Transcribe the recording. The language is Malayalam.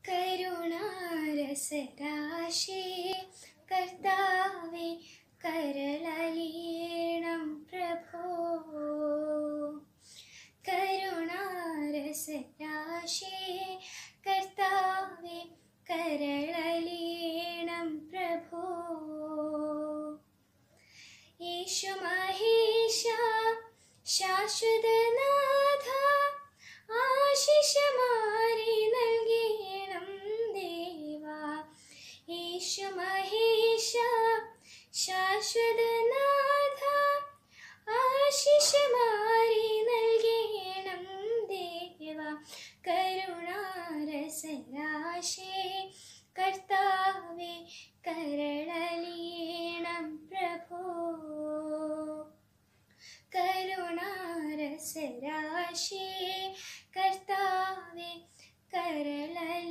കരുണാരസരാശി കർത്താവേ കരളലിയണം പ്രഭോ. കരുണാരസരാശി കർത്താവേ കരളലിയണം പ്രഭോ. യേശു മഹേശ ശാശ്വതനാഥ ആശിഷമാരി നൽകണം ദേവാ. യേശു മഹേശ ശാശ്വതനാഥ ആശിഷമാരി നൽകണം ദേവാ. കരുണാരസരാശി കർത്താവേ കരളലിയണം പ്രഭോ. കരുണാരസരാശി കർത്താവേ കരളലിയണം